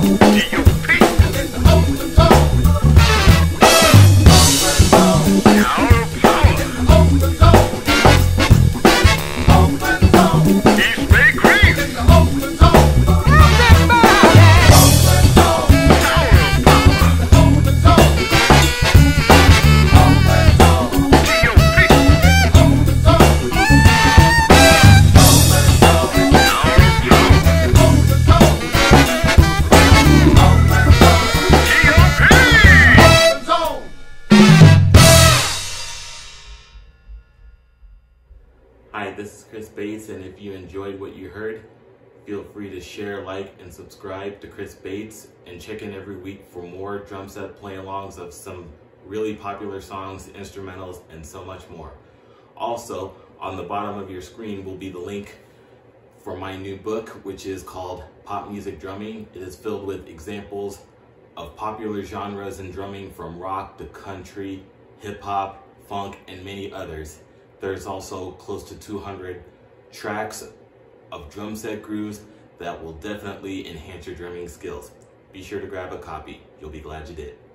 Hi, this is Chris Bates, and if you enjoyed what you heard, feel free to share, like, and subscribe to Chris Bates, and check in every week for more drum set play-alongs of some really popular songs, instrumentals, and so much more. Also, on the bottom of your screen will be the link for my new book, which is called Pop Music Drumming. It is filled with examples of popular genres in drumming, from rock to country, hip-hop, funk, and many others. There's also close to 200 tracks of drum set grooves that will definitely enhance your drumming skills. Be sure to grab a copy. You'll be glad you did.